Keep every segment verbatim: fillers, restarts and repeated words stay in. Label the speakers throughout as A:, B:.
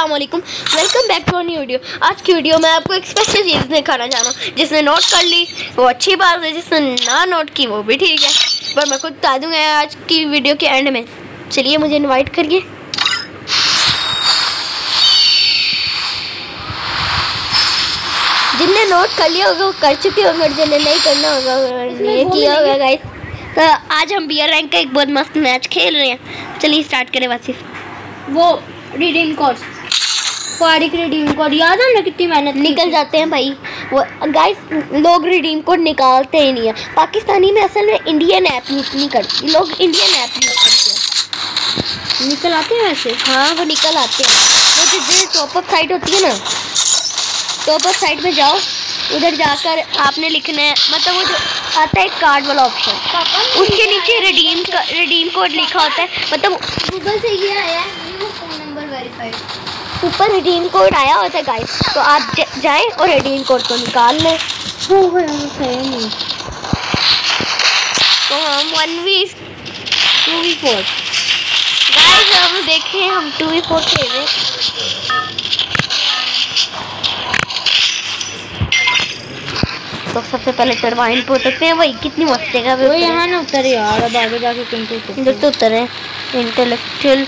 A: अस्सलाम वालेकुम, welcome back to new video. आज की वीडियो में आपको एक स्पेशल चीज़ दिखाना चाह रहा हूँ। जिसने नोट कर ली वो अच्छी बात है, जिसने ना नोट की वो भी ठीक है, पर मैं खुद बता दूँगा आज की वीडियो के एंड में। चलिए मुझे इनवाइट करिए। जिनने नोट कर लिया होगा वो कर चुके होंगे, और जिन्हें नहीं करना होगा नहीं किया होगा गाइस। तो आज हम बियर रैंक का एक बहुत मस्त मैच खेल रहे हैं। चलिए स्टार्ट करें। वासिफ
B: वो redeem code Farik redeem code याद है ना, कितनी मेहनत
A: निकल जाते हैं भाई वो गाइस। लोग रिडीम कोड निकालते ही नहीं है। पाकिस्तानी में असल में इंडियन ऐप यूज नहीं करते लोग, इंडियन ऐप यूज करते हैं।
B: निकल आते हैं वैसे।
A: हाँ वो निकल आते हैं। वो जो टॉप अप साइट होती है ना, टॉप अप साइट में जाओ, उधर जाकर आपने लिखना है, मतलब वो जो आता है कार्ड वाला ऑप्शन, उसके नीचे रिडीम का रिडीम कोड लिखा होता है। मतलब
B: गूगल से ये आया है, न्यू फोन नंबर वेरीफाइड,
A: ऊपर रिडीम कोड आया होता है गाइस। तो आप जाएं और रिडीम कोड को निकाल लें।
B: हो गया सही नहीं।
A: तो हम one v two v four guys, हम देखें हम टू वी फोर खेल रहे। तो सबसे पहले टरबाइन पे उतरते हैं। भाई कितनी मस्त जगह पे
B: वो यहाँ ना उतरे यार, अब आगे जाके कहीं तो
A: इधर तो उतरे। इंटेलेक्चुअल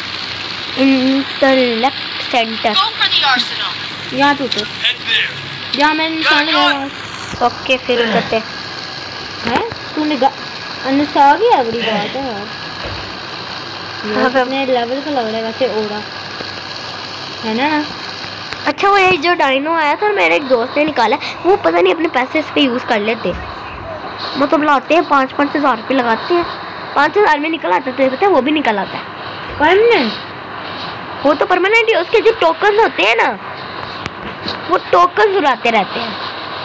A: इंटेलेक्ट सेंटर
B: यहाँ तो उतर, यहाँ मैंने निशान लगाया।
A: ओके फिर उतरते
B: हैं। तूने अनुसा आ गया, बड़ी बात है यार। ये अपने लेवल का लग रहा है वैसे ओरा है ना।
A: अच्छा वो ये जो डायनो आया था मेरे एक दोस्त ने निकाला, वो पता नहीं अपने पैसे इस पे यूज़ कर लेते, मतलब लाते हैं पाँच पाँच हज़ार रुपये लगाते हैं, पाँच हज़ार में निकल आता है। पता है वो भी निकल आता है परमानेंट। वो तो परमानेंट ही, उसके जो टोकन होते हैं ना, वो टोकन उड़ाते रहते हैं।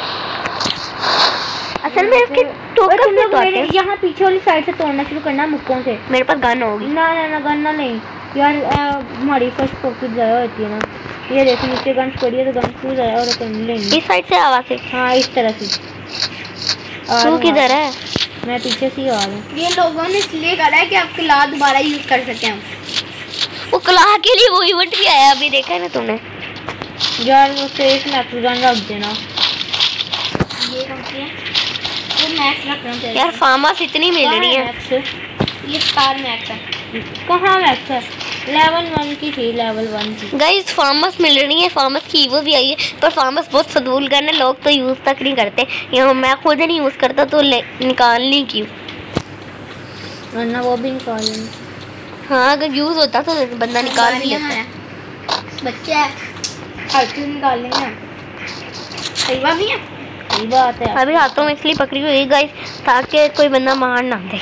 A: असल में इसके टोकन नहीं तोड़ते।
B: यहाँ पीछे वाली साइड से तोड़ना शुरू करना मुक्कों से।
A: मेरे पास गन होगी।
B: ना ना ना गन ना नहीं यार, हमारी फर्स्ट पॉकेट ज़्यादा होती है ना। ये देखो नीचे गन पड़ी है, तो गन क्यों ज़्यादा और अपन लेंगे
A: इस साइड से आवाज़ से।
B: हाँ इस तरह से।
A: तू किधर है?
B: मैं पीछे से ही आ रहा हूँ।
C: ये लोगों ने इसलिए करा है कि आप किला दोबारा यूज कर सकें हम।
A: वो कलाह के लिए वो इवेंट भी आया, अभी देखा है ना तुमने
B: यार? वो सेफ मैक्स गन रख देना।
C: ये कौन सी है? वो मैक्स रखना चाहिए
A: यार। फार्मास इतनी मिल रही है।
C: ये स्टार मैक्स है।
B: कहाँ मैक्स है? लेवल वन की थी, लेवल वन की
A: गाइस। फार्मस मिल रही है, फार्मस की वो भी आई है, पर फार्मस बहुत फजूल गन है, लोग तो यूज़ तक नहीं करते। यहाँ मैं खुद नहीं यूज़ करता, तो निकालनी क्यों?
B: वरना वो भी निकाल लेंगे।
A: हाँ अगर यूज़ होता तो बंदा निकाल भी लेता है।
C: बच्चे है हर चीज़ निकाल लेंगे। सही बात नहीं है?
B: सही बात है।
A: अभी हाथों में इसलिए पकड़ी हुई गाइस ताकि कोई बंदा मार ना दे।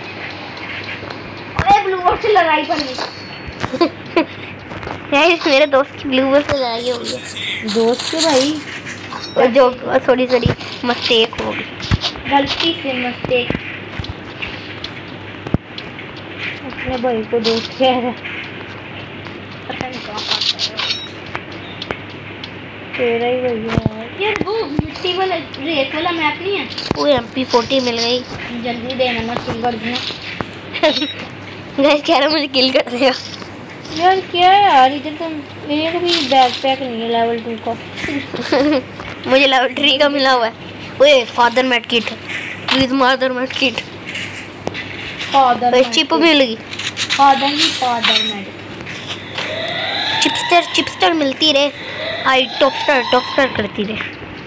C: अरे ब्लू बॉल से लड़ाई पड़ गई।
A: गाइस मेरे दोस्त की ब्लू बॉल से लड़ाई हो गई।
B: दोस्त के भाई
A: और जो थोड़ी थोड़ी मिस्टेक हो गई,
C: गलती से मिस्टेक।
B: अपने भाई को दोस्त कह रहा है।
C: पता नहीं कहाँ
B: तेरा ही भैया है
C: यार। वो मिट्टी वाला रेत वाला मैप नहीं है?
A: वो एम पी फोर्टी मिल गई।
C: जल्दी देना, मैं किल कर दूँगा।
A: गाइस कह रहा मुझे किल कर देगा
B: यार। क्या है यार, इधर तो मेरे भी बैक पैक नहीं है लेवल टू का।
A: मुझे लेवल थ्री का मिला हुआ है। ओए father med kit with mother med kit.
C: Father
A: chip मिल गई।
C: फादर नहीं फादर मेड।
A: चिपस्टर चिपस्टर मिलती रहे, आई टॉपस्टर टॉपस्टर करती रहे।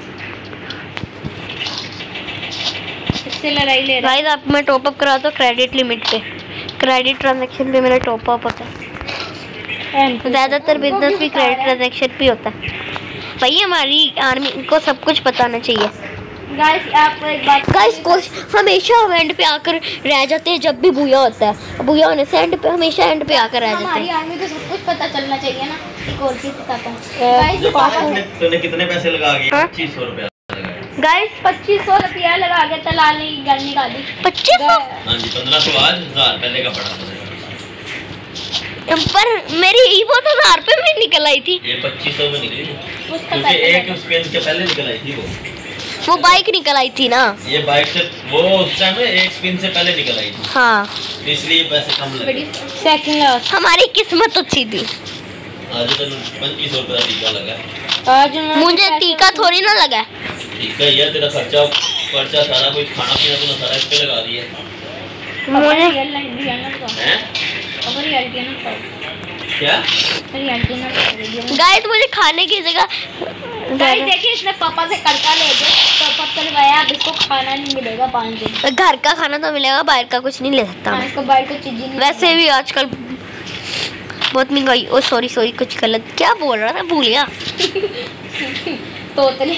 C: इससे लड़ाई ले रहा
A: गाइस आप मैं टॉप अप करा तो क्रेडिट लिमिट पे, क्रेडिट ट्रांजैक्शन पे मेरा टॉप अप होता है। ज़्यादातर बिजनेस भी क्रेडिट ट्रांजैक्शन पे होता है। भाई हमारी आर्मी को सब कुछ बताना चाहिए।
C: गाइस आपको एक बात,
A: गाइस कोश हमेशा एंड पे आकर रह जाते हैं जब भी बुया होता है। बुया होने से एंड पे हमेशा एंड पे आकर रह जाते
C: हमारी
A: हैं।
C: आर्मी को सब कुछ पता चलना चाहिए ना। एक और चीज बताता हूँ
D: गाइस, तूने कितने पैसे लगा के? पच्चीस सौ रुपया
A: गाइस
C: पच्चीस सौ रुपया लगा के तलाल ने गन निकाली।
A: पच्चीस सौ?
D: हाँ जी, पंद्रह सौ आज, हजार पहले का पड़ा था।
A: पर मेरी ईवो तो हजार रुपये में निकल आई थी।
D: ये पच्चीस सौ में निकली थी,
C: उसका
D: क्योंकि एक स्पिन के पहले निकल आई थी। वो
A: वो बाइक निकल आई थी ना।
D: ये बाइक से वो उस टाइम में एक स्पिन से पहले निकल आई थी।
A: हाँ
D: इसलिए पैसे कम लगे।
B: सेकंड लास्ट
A: हमारी किस्मत अच्छी थी।
D: आज तो पच्चीस सौ रुपये का टीका लगा।
B: आज उन्होंने
A: मुझे
B: पैसे
A: टीका
B: वसूल-
A: थोड़ी ना लगा है।
D: टीका ही है तेरा खर्चा खर्चा सारा कुछ खाना पीना तूने सारा इस पे लगा दिया
A: मुझे
C: रियल लाइफ भी है ना तो
D: हैं?
C: अब रियलिटी है ना तो
D: क्या?
C: रियलिटी ना तो
A: गाइस मुझे खाने की जगह
C: गाइस देखिए इसने पापा से कर्जा ले के तो पापा ने बताया अब इसको खाना नहीं मिलेगा पाँच दिन।
A: घर का खाना तो मिलेगा, बाहर का कुछ नहीं ले सकता
C: हाँ,
A: मैं।
C: इसको बाहर का चीज़ नहीं
A: वैसे भी आजकल बहुत महंगाई। ओ सॉरी सॉरी कुछ गलत क्या बोल रहा था, भूल गया।
C: तोतले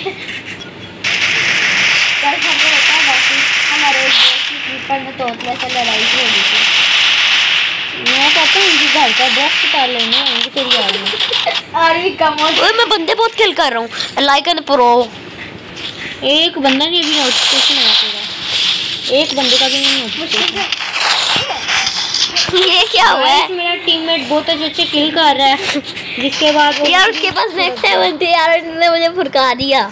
C: गाइस हमको पता है बाकी हमारे एक दोस्त की स्लीपर में तोतले से लड़ाई हो गई थी।
B: मैं कहता हूँ इनकी घर का ड्रेस उतार लेंगे उनकी तेरी याद में।
C: और भी कम हो
A: ओए मैं बंदे बहुत किल कर रहा हूँ, लाइक एंड प्रो।
B: एक बंदा नहीं अभी नोटिफिकेशन आया तेरा, एक बंदे का भी नहीं नोटिफिकेशन।
A: ये क्या हुआ है
B: मेरा टीममेट बहुत अच्छे अच्छे किल कर रहा है जिसके बाद वो
A: यार? उसके पास नेक्स्ट सेवन थे यार, उसने मुझे फुरका दिया।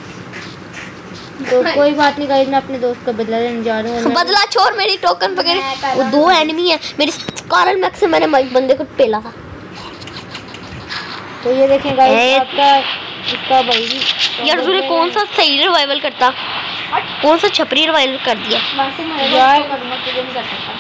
B: तो कोई बात नहीं गाइस, मैं अपने दोस्त का बदला लेने जा रहा हूँ।
A: बदला छोड़, मेरी टोकन पकड़ी। वो दो एनिमी है मेरी कारल मैक्स से, मैंने एक बंदे को पेला था।
B: तो ये देखें गाइस
A: ए-
B: आपका इसका भाई भी
A: यार तूने कौन सा सही रिवाइवल करता, कौन सा छपरी रिवाइवल कर दिया?
C: मासी मेरे
B: यार-
C: को करूँगा तुझे नहीं कर सकता।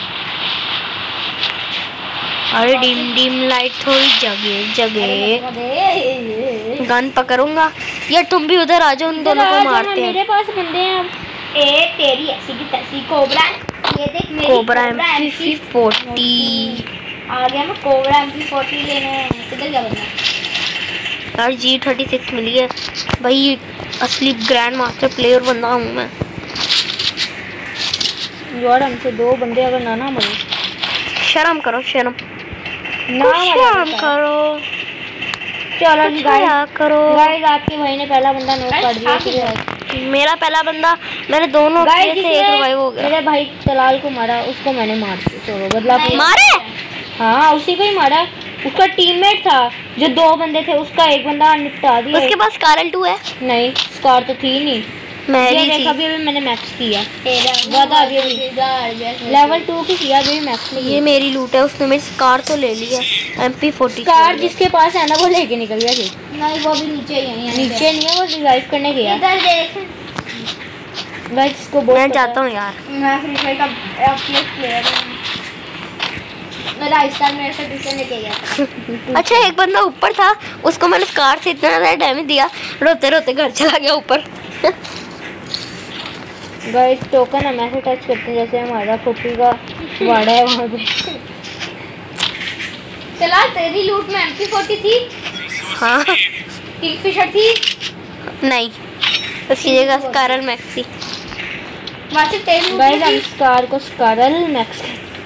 A: अरे डिम डिम लाइट थोड़ी जगे जगे,
C: अरे
A: गन पकड़ूंगा। यार तुम भी उधर आ जाओ, उन दोनों को मारते
B: मेरे
A: हैं।
B: पास बंदे हैं अब।
C: ए तेरी ऐसी की तैसी कोबरा, ये देख मेरी
A: cobra M P
C: MP
A: forty.
C: आ गया मैं कोबरा एम पी फोर्टी लेने। किधर गया बंदा?
A: यार जी थर्टी सिक्स मिली है भाई, असली ग्रैंड मास्टर प्लेयर बंदा हूँ मैं।
B: यार हमसे दो बंदे अगर ना ना मरे
A: शर्म करो, शर्म
B: ना
A: शर्म करो,
B: चलो
A: कुछ
B: गाइस
A: हया करो।
B: गाइस आपके भाई ने पहला बंदा नोट कर दिया।
A: मेरा पहला बंदा, मैंने दोनों किए
B: गाइस
A: थे, एक रिवाइव हो गया।
B: मेरे भाई तलाल को मारा, उसको मैंने मार दिया। चलो बदला पूरा।
A: मारे
B: हाँ उसी को ही मारा, उसका टीममेट था जो दो बंदे थे, उसका एक बंदा निपटा दिया।
A: उसके पास कारल टू है,
B: नहीं स्कार तो थी नहीं। ये
A: मेरी
B: देख
A: थी।
B: अभी अभी मैंने मैक्स किया,
C: तेरा
B: वादा अभी अभी लेवल टू की किया, अभी मैक्स नहीं
A: ये
B: किया।
A: मेरी लूट है, उसने मेरी कार तो ले ली है। एम पी फोर्टी
B: कार जिसके पास है ना वो लेके निकल गया थी।
C: नहीं वो भी नीचे ही है।
B: नीचे नहीं है, वो रिवाइव करने गया।
C: इधर देख,
B: गाइस इसको बहुत
A: मैं
B: पता
A: जाता हूँ यार।
C: मैं फ्री फायर का एफपीएस प्लेयर हूं। मेरा राजस्थान मेरे से ट्यूशन लेके गया था।
A: अच्छा एक बंदा ऊपर था, उसको मैंने कार से इतना ज़्यादा डैमेज दिया, रोते रोते घर चला गया ऊपर।
B: गाइस टोकन हम ऐसे टच करते हैं जैसे हमारा फुफी का वाड़ा है वहाँ पे।
C: चला तेरी लूट में एम पी फोर्टी थी,
A: हाँ
C: किंगफिशर थी,
A: नहीं, उसकी जगह कारल मैक्स थी।
C: वैसे तेरी लूट
B: गाइस हम
C: में
B: स्कार को स्कारल मैक्स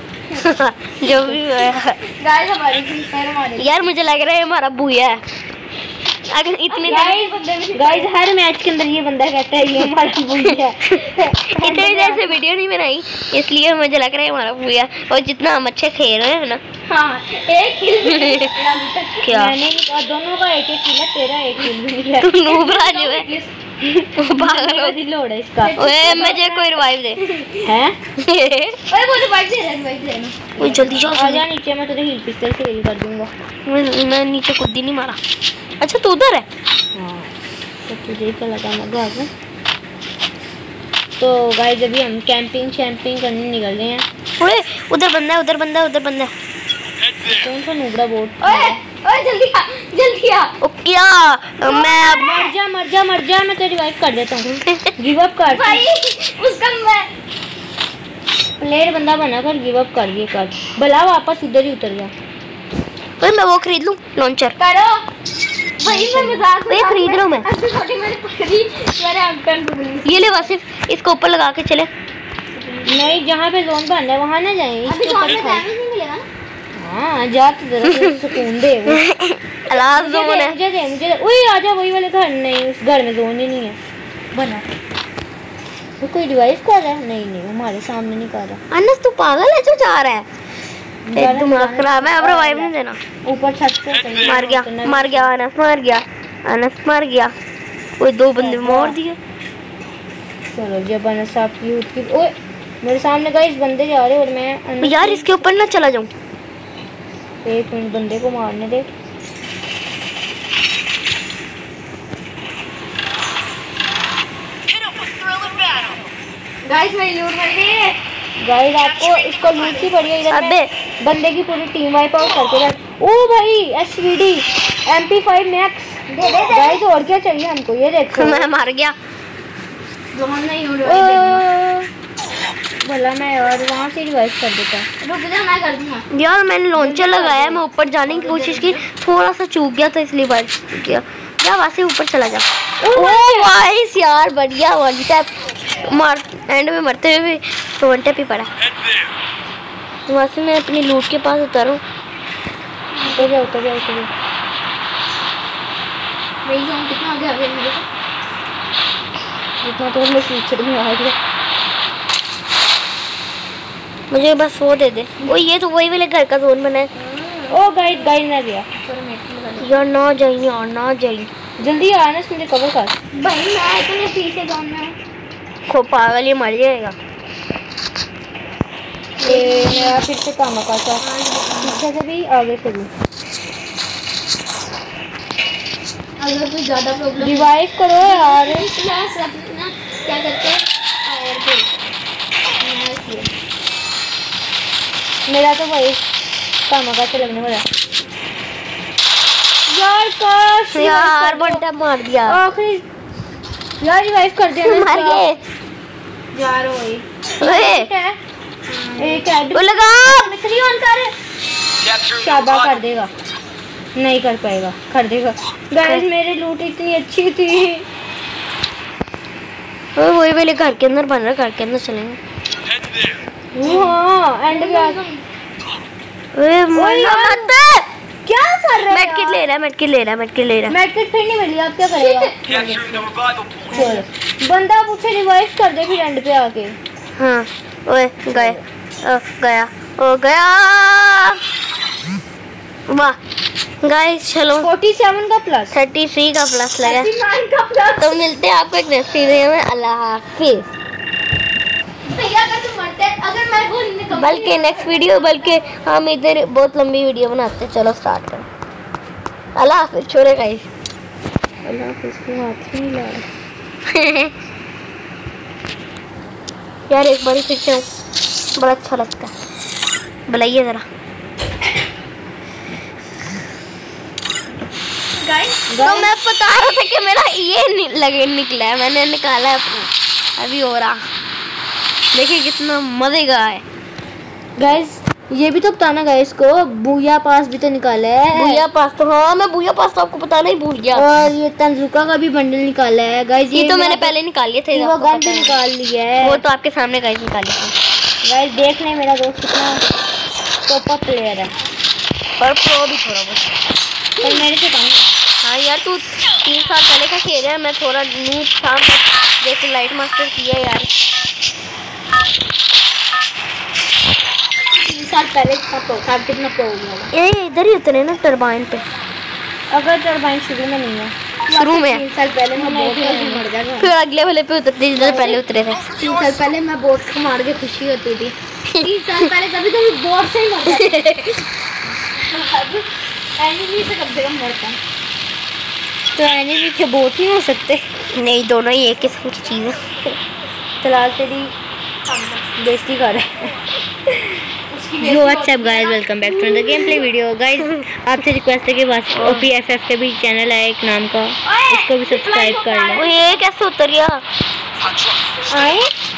A: जो भी है।
C: गाइस हमारी फ्री फायर हमारी
A: यार मुझे लग रहा है हमारा भूया है। अगर इतने
C: गाइस बंदे भी
B: गाइस हर मैच के अंदर ये बंदा कहता है ये हमारा भूया है।
A: इतने देर से वीडियो नहीं बनाई, इसलिए मुझे लग रहा है हमारा भूया। और जितना हम अच्छे खेल रहे हैं ना।
C: हाँ एक किल
A: क्या
B: मैंने नहीं कहा, दोनों का एक एक किल है, तेरा एक किल भी नहीं है।
A: तू नूबरा जो है पागल हो।
B: दिल लोड है इसका।
A: ओए मुझे कोई रिवाइव दे।
B: हैं
C: अरे वो रिवाइव दे रहा है, रिवाइव दे रहा है।
A: ओए जल्दी जाओ,
B: आ जा नीचे, मैं तुझे हील पिस्टल से हील कर दूंगा।
A: मैं मैं नीचे खुद ही नहीं मारा। अच्छा तू उधर है?
B: हाँ तो तुझे ही चला था मैं भाग में। तो गाइस अभी हम कैंपिंग शैम्पिंग करने निकल रहे हैं।
A: ओए उधर बंदा है, उधर बंदा है, उधर बंदा है।
B: कौन सा नुबड़ा बोट?
C: ओए ओए जल्दी आ, जल्दी आ।
A: ओ क्या मैं अब
B: मर जा मर जा मर जा, मैं तेरी रिवाइव कर देता हूँ। गिव अप कर
C: भाई उसका मैं
B: प्लेयर बंदा बना कर गिव अप कर ये कर, भला वापस उधर ही उतर जा।
A: ओए मैं वो खरीद लूं लॉन्चर।
C: करो भाई मैं मजाक
A: मैं खरीद रहा हूं मैं।
C: ऐसे छोटी मैंने पकड़ी मेरे अंकल को मिली।
A: ये ले वासिफ, इसको ऊपर लगा के चले।
B: नहीं जहाँ पे जोन बन है वहाँ ना जाए,
C: अभी
B: इसके
C: तो
B: ऊपर
C: हमें
B: खाओ।
C: डैमेज नहीं मिलेगा ना।
B: हाँ जा तो जरा सुकून दे वो।
A: अलाज
B: मुझे
A: जोन
B: दे
A: है।
B: मुझे दे मुझे दे। ओए आजा वही वाले घर, नहीं उस घर में जोन ही नहीं है बना। वो कोई डिवाइस कर रहा है? नहीं नहीं हमारे सामने नहीं कर रहा।
A: अनस तू पागल है जो जा रहा है? तेरा
B: जाने-
A: दिमाग
B: जाने-
A: खराब है, अब रिवाइव नहीं देना।
B: ऊपर छत पे चल
A: मर गया मर गया अनस मर गया अनस मर गया। कोई दो बंदे मार दिए।
B: चलो जब अनस साहब की यूथ की। ओए मेरे सामने गाइस बंदे जा रहे हैं और मैं अनस
A: यार इसके ऊपर ना चला जाऊं।
B: एक मिनट बंदे को मारने दे।
C: गाइस मेरी लूट पड़ गई।
B: गाइस आपको इसको लूट की पड़ी है। इधर
A: अबे
B: मैं बंदे की पूरी टीम वाइप आउट करके रख। ओ भाई SVD M P five max
C: दे दे
B: गाइस। और क्या चाहिए हमको? ये देखो
A: मैं मार गया।
C: जोन नहीं उड़
B: ओ,
C: रही।
B: भला मैं और वहाँ से रिवाइव कर देता।
C: रुक जा मैं कर दूंगा।
A: यार मैंने लॉन्चर लगाया, मैं ऊपर जाने की कोशिश की, थोड़ा सा चूक गया था इसलिए बार किया। जा वहाँ से ऊपर चला जा। ओ वाइस यार बढ़िया वन टैप मार, एंड में मरते हुए भी वन टैप ही पड़ा। वहाँ से मैं अपनी लूट के पास उतारूँ।
B: उतर जा उतर जा उतर जा।
C: मेरी जोन कितना आगे आ गया मेरे से?
B: इतना तो मैं फ्यूचर में आ गया।
A: मुझे बस वो दे दे। वो ये तो वही वाले घर का जोन बना है।
B: ओ गाइस गाइस मैं गया।
A: यार ना जाइए यार ना जाइए।
B: जल्दी आ ना, मुझे कवर कर।
C: भाई मैं इतने पीछे जोन में हूं।
A: खो पागल ये मर जाएगा।
B: ये मेरा फिर से काम का था। पीछे से भी आगे से भी।
C: अगर कोई ज्यादा प्रॉब्लम
B: रिवाइव करो यार।
C: क्या सब ना क्या करते हैं फायर पे।
B: मेरा तो वही काम का से लगने वाला। यार काश
A: यार वन टैप मार दिया।
B: आखिरी यार रिवाइव कर दिया।
A: मर गए।
C: जा रहा वही
A: ओए
B: एक ऐड
A: वो लगा।
C: मिस्त्री ऑन कर।
B: शाबा कर देगा। नहीं कर पाएगा, कर देगा। गाइस मेरी लूट इतनी अच्छी थी।
A: वो वही वाले घर के अंदर बन रहा, घर के अंदर चलेंगे।
B: हाँ एंड पे आ।
A: ओए मरना मत।
B: क्या कर रहे हैं?
A: मेडकिट ले रहा है, मेडकिट ले रहा है, मेडकिट ले रहा है।
B: मेडकिट फिर नहीं मिली, आप क्या करेगा? चलो बंदा पूछे रिवाइव कर दे फिर एंड पे आके।
A: हाँ ओए गए ओ, गया ओ गया। वाह गाइस चलो
B: सैंतालीस का प्लस
A: तैंतीस का प्लस लगा।
C: नाइन का प्लस।
A: तो मिलते हैं आपको एक नेक्स्ट वीडियो में। अल्लाह हाफिज।
C: भैया अगर तुम मरते अगर मैं वो निकल
A: बल्कि नेक्स्ट वीडियो बल्कि हम इधर बहुत लंबी वीडियो बनाते हैं। चलो स्टार्ट करें। अल्लाह हाफिज छोड़े गाइस।
B: अल्लाह इसको हाथ ही नहीं ला रहा।
A: यार एक बार फिर से बड़ा अच्छा लगता है। बुलाइए जरा।
C: गाइस
A: तो मैं बता रहा था कि मेरा ये नि, लगे निकला है, मैंने निकाला है अपना। अभी हो रहा देखिए कितना मजे का है।
B: गाइस ये भी तो बताना गाइस को, बूया पास भी तो निकाला है।
A: बूया पास तो हाँ मैं बूया पास तो आपको बताना ही भूल गया।
B: और ये तंजुका का भी बंडल निकाला है गाइस।
A: ये तो मैंने पहले निकाल लिए थे।
B: वो गन भी निकाल लिया है।
A: वो तो आपके सामने गाइस निकाल लिए थे।
B: गाइस देख लें मेरा दोस्त कितना टॉप प्लेयर है।
A: और प्रो भी थोड़ा बहुत,
B: पर मेरे से कम।
A: हाँ यार तू तीन साल पहले का खेल रहा है, मैं थोड़ा नूब था। मैं देख लाइट मास्टर किया यार।
C: तीन साल पहले था तो था कितना प्रो हो गया।
A: ये इधर ही उतरे ना टरबाइन पे।
B: अगर टरबाइन शुरू में नहीं है,
A: शुरू में
C: तीन साल पहले मैं बोट को मर जाएगा।
A: फिर अगले वाले पे उतरते जिधर पहले उतरे थे।
C: तीन साल पहले मैं बोट को मार के खुशी होती थी। तीन साल पहले कभी कभी बोट से ही मर जाते। एनिमी से कम से कम मरता है।
B: तो एनिमी के बोट नहीं हो सकते।
A: नहीं दोनों ही एक किस्म की चीज़ है।
B: तलाल तेरी बेइज्जती कर रहा है। Yo what's up guys, welcome back to the game play video. Guys आपसे रिक्वेस्ट है कि बस ओपीएफएफ के भी चैनल है एक नाम का, उसको भी सब्सक्राइब कर लें।
A: वो ये कैसे उतर गया?
B: आए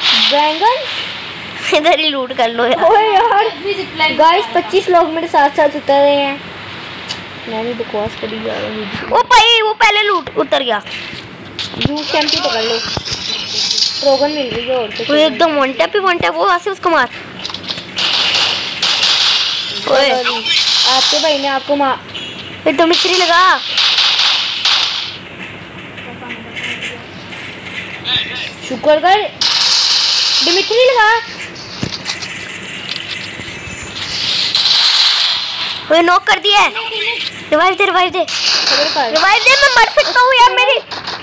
B: बैंगन
A: इधर ही लूट कर लो यार।
B: ओए यार गाइस पच्चीस लोग मेरे साथ साथ उतर रहे हैं। मैं भी बकवास करी जा रहा हूँ।
A: वो भाई वो पहले लूट उतर गया।
B: जूस कैंपी पकड़ लो, रोगन मिल रही है। और
A: वो
B: तो
A: एकदम वन टैप पे वन टैप। वो वहाँ से उसको मार। ओए
B: आपके भाई ने आपको मार।
A: फिर तो मिस्त्री लगा।
B: शुक्र कर डिमिट्री लगा।
A: वो नॉक कर दिया है। रिवाइव दे रिवाइव दे
B: खबर कर
A: रिवाइव दे। मैं मर सकता हूँ यार। मेरी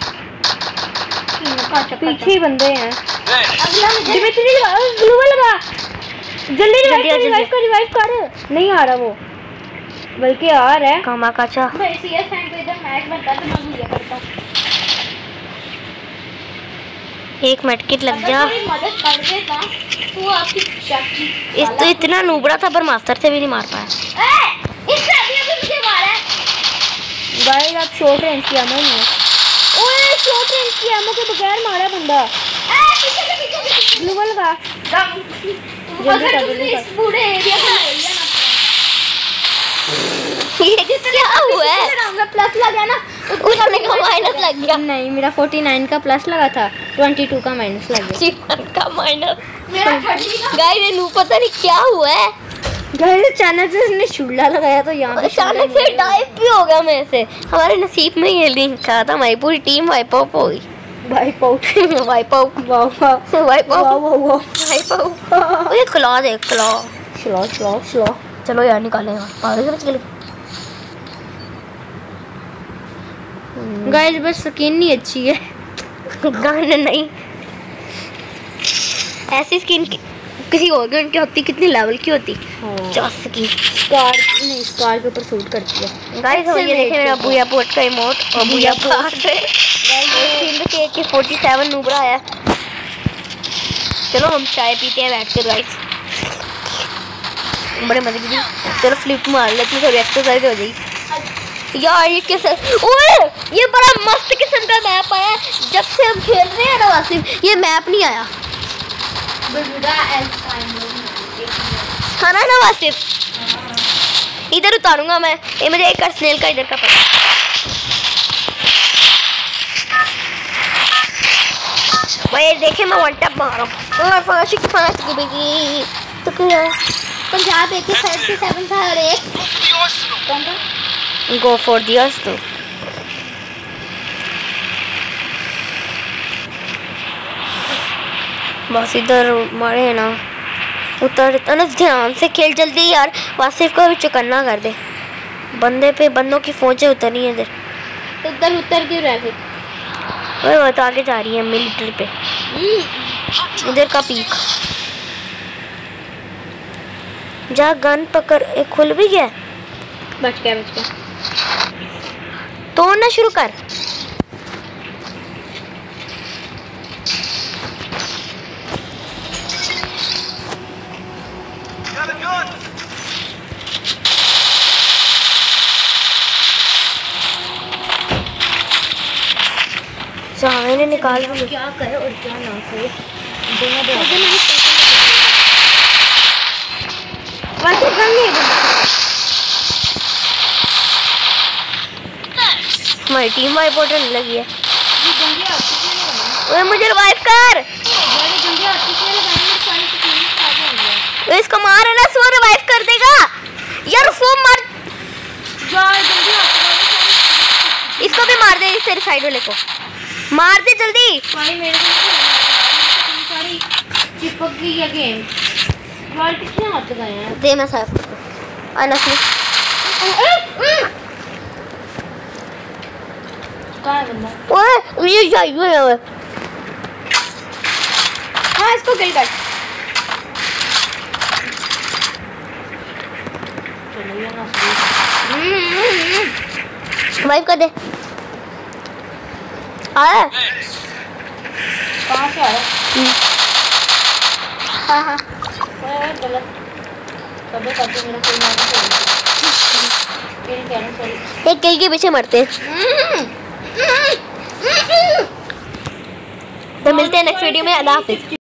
B: पीछे ही बंदे हैं। डिमिट्री लगा, ग्लूवल लगा। जल्दी रिवाइव कर, रिवाइव कर, रिवाइव कर। नहीं आ रहा वो, बल्कि आ रहा है।
A: कामा काचा।
C: भाई सीएस टाइम पे इधर मैच बनता तो मैं भूल करता हूँ।
A: एक मेडकिट लग गया।
C: अगर मदद कर देता तो आपकी चाची
A: इस तो इतना नूबड़ा था पर मास्टर से भी नहीं मार पाया।
C: ए इसने अभी अभी मुझे मारा है।
B: गाइस आप शॉर्ट रेंज की एमो नहीं है। ओए शॉर्ट रेंज की एमो के बगैर मारा बंदा।
C: ए पीछे से पीछे से
B: ब्लू वाला का
C: जल्दी कर जल्दी कर। इस पूरे एरिया को ले लिया ना।
A: ये क्या हुआ है?
C: मेरा प्लस लग गया ना
A: उसने का माइनस लग गया।
B: नहीं मेरा उनचास का प्लस लगा था, बाईस का माइनस लग गया।
A: जीवन का माइनस।
C: मेरा थर्टी का
A: गाइस ये नू पता नहीं क्या हुआ है।
B: गाइस अचानक से इसने शुल्ला लगाया तो यहाँ पे
A: अचानक से डाइव भी हो गया मेरे से। हमारे नसीब में ये लिंक था, था हमारी पूरी टीम वाइप आउट हो गई।
B: Wipe out
A: wipe out
B: wow wow
A: wipe out
B: wow wow
A: wipe out. ये क्लॉ दे क्लॉ।
B: Slow slow slow.
A: चलो यार निकालेंगे पागल से बच गए।
B: गाइस बस स्किन नहीं अच्छी है।
A: गाने नहीं ऐसी स्किन की किसी और गन की होती कितनी लेवल की होती। चौस की
B: स्कार नहीं स्कार के ऊपर सूट करती है।
A: गाइस हो ये देखे मेरा बुया पोट का इमोट और बुया पोट गाइस के के सैंतालीस नूबरा है। चलो हम चाय पीते हैं बैठ कर गाइस, बड़े मजे की। चलो फ्लिप मार लेते हैं, थोड़ी एक्सरसाइज हो जाएगी। यार ये कैसे, ओए ये बड़ा मस्त किस्म का मैप आया। जब से हम खेल रहे हैं ना वासिफ ये मैप नहीं आया। खाना ना वासिफ इधर उतारूंगा मैं। ये मुझे एक स्नेल का इधर का पता। भाई देखे मैं वन टैप मार रहा हूँ और फांसी की फांसी की बेगी तो क्या
C: पंजाब एक सत्तावन था और एक कौन था?
A: गो फॉर दियर्स तो बस इधर मारे है ना उतर ना ध्यान से खेल जल्दी यार। वासिफ को भी चुकन्ना कर दे। बंदे पे बंदों की फौजें उतरी हैं इधर।
C: उतर उतर क्यों रहे थे?
A: वही वो तो आगे जा रही है मिलिट्री पे। इधर का पीक जा गन पकड़। एक खुल भी गया।
B: बच गया बच गया।
A: तोड़ना शुरू कर। मैंने निकाल दिया।
B: क्या करे और क्या ना करे
A: वैसे गन नहीं है। हमारी टीम वाइप आउट होने लगी है। ओए मुझे रिवाइव कर। ओए इसको मार है ना सो रिवाइव कर देगा यार। उसको मार इसको भी मार दे। तेरे साइड वाले को मार दे जल्दी।
C: भाई मेरे को सारी चिपक गई है गेम। वाल कितने हाथ गए हैं?
A: दे मैं साफ कर दूं। अनसली
C: कहाँ है बंदा?
A: ओए ये जाइए है।
C: हाँ इसको किल कर। चलो ये ना
A: वाइप कर दे। आया
C: कहाँ से आ रहा है?
A: हाँ हाँ
C: ओए गलत कभी कभी मेरा कोई मार नहीं तेरी कहना सॉरी।
A: एक किल के पीछे मरते हैं। तो मिलते हैं नेक्स्ट वीडियो में। अल्लाह हाफिज़।